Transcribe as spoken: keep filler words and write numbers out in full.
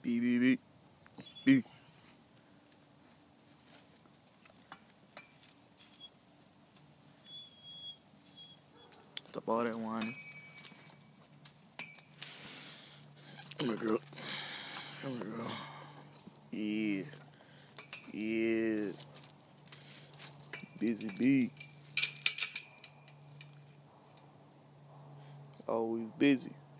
Beep, beep, beep. Beep. Stop all that whining. Come here, girl. Come here, girl. Yeah. Yeah. Busy bee. Always busy.